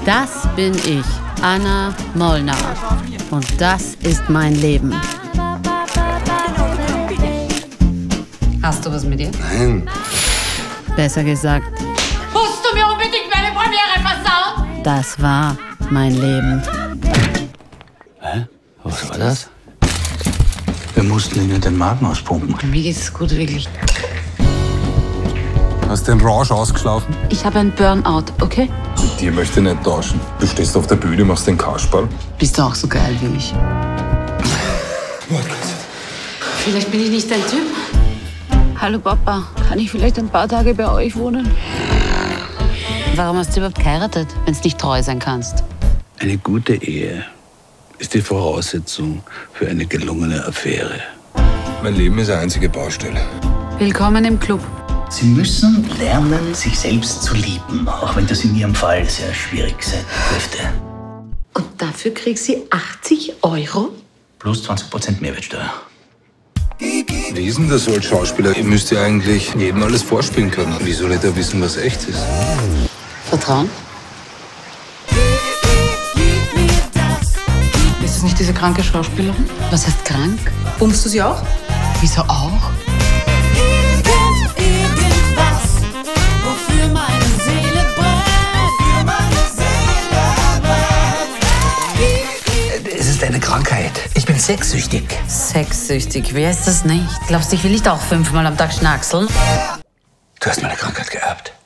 Das bin ich, Anna Molnar. Und das ist mein Leben. Hast du was mit ihr? Nein. Besser gesagt, Musst du mir unbedingt meine Premiere versauen? das war mein Leben. Hä? Was war das? Wir mussten ihnen den Magen auspumpen. Mir geht's gut, wirklich. Hast den Rausch ausgeschlafen? Ich habe ein Burnout, okay? Mit dir möchte ich nicht tauschen. Du stehst auf der Bühne, machst den Kasperl. Bist du auch so geil wie ich? Vielleicht bin ich nicht dein Typ. Hallo Papa, kann ich vielleicht ein paar Tage bei euch wohnen? Warum hast du überhaupt geheiratet, wenn du nicht treu sein kannst? Eine gute Ehe ist die Voraussetzung für eine gelungene Affäre. Mein Leben ist eine einzige Baustelle. Willkommen im Club. Sie müssen lernen, sich selbst zu lieben, auch wenn das in Ihrem Fall sehr schwierig sein dürfte. Und dafür kriegst sie 80 €? Plus 20% Mehrwertsteuer. Wie ist denn das so als Schauspieler? Ihr müsst ja eigentlich jedem alles vorspielen können. Wie soll ich da wissen, was echt ist? Vertrauen? Ist es nicht diese kranke Schauspielerin? Was heißt krank? Bummst du sie auch? Wieso auch? Es ist eine Krankheit. Ich bin sexsüchtig. Sexsüchtig, wer ist das nicht? Glaubst du, ich will nicht auch 5-mal am Tag schnackseln? Du hast meine Krankheit geerbt.